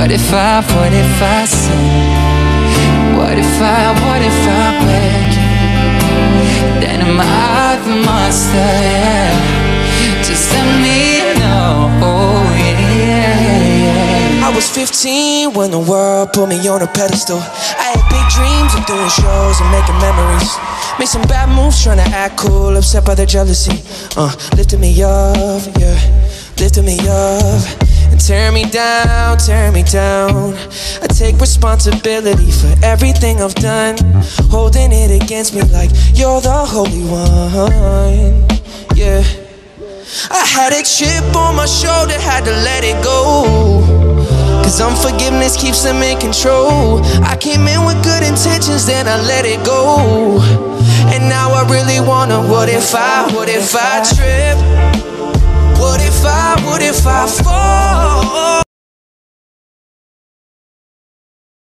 what if I sin? What if I wake? Then am I the monster, yeah? Just let me know, yeah. I was 15 when the world put me on a pedestal. I had big dreams of doing shows and making memories. Made some bad moves trying to act cool, upset by their jealousy. Lifted me up, yeah, lifted me up. And tear me down, tear me down. I take responsibility for everything I've done, holding it against me like you're the Holy One, yeah. I had a chip on my shoulder, had to let it go, cause unforgiveness keeps them in control. I came in with good intentions, then I let it go. And now I really wanna, what if I trip? What if I fall?